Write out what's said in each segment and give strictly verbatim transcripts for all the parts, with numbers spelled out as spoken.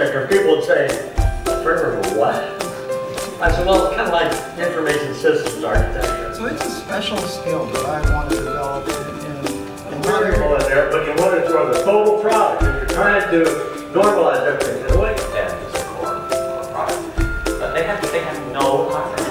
architecture, and people would say, framework of what? I said, well, it's kind of like information systems architecture. So it's a special skill that I want to develop in, in, in Variable in there, but you want to throw the total product. If you're trying to normalize everything in a way, Yeah, it's a core product. But they have, they have no hardware.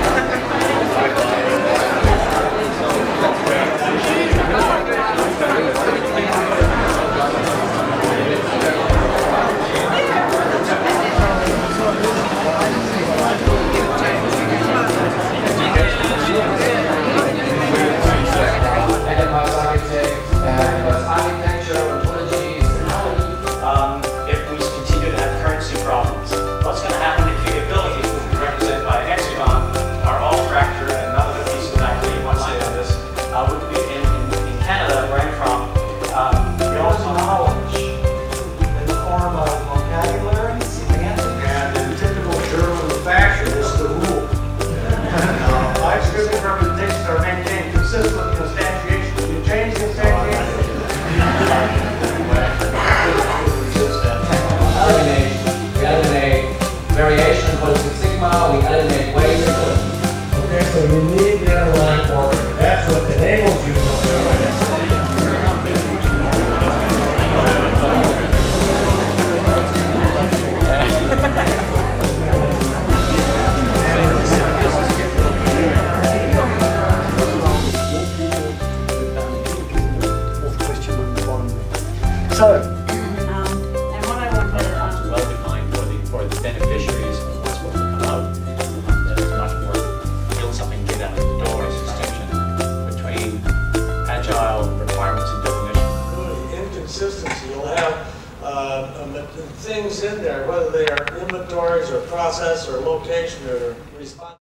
So, Um, and what I wanted to, um, Well defined for the, for the beneficiaries of what's supposed to come out. There's much more build something, get out the door distinction between agile requirements and definition. Inconsistency. You'll have uh, things in there, whether they are inventories or process or location or response.